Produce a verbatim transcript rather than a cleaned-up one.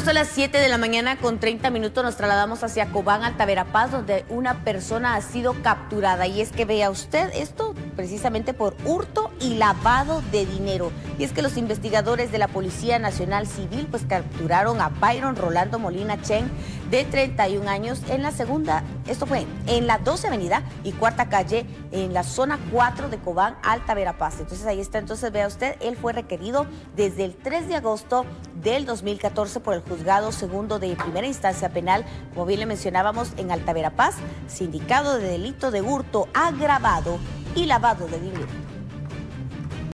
son las siete de la mañana con treinta minutos. Nos trasladamos hacia Cobán, Alta Verapaz, donde una persona ha sido capturada. Y es que vea usted esto precisamente por hurto y lavado de dinero. Y es que los investigadores de la Policía Nacional Civil pues capturaron a Byron Rolando Molina Chen, de treinta y un años, en la segunda, esto fue en la doce Avenida y Cuarta Calle, en la zona cuatro de Cobán, Alta Verapaz. Entonces ahí está. Entonces vea usted, él fue requerido desde el tres de agosto del dos mil catorce por el Juzgado Segundo de Primera Instancia Penal, como bien le mencionábamos, en Alta Verapaz, sindicado de delito de hurto agravado y lavado de dinero.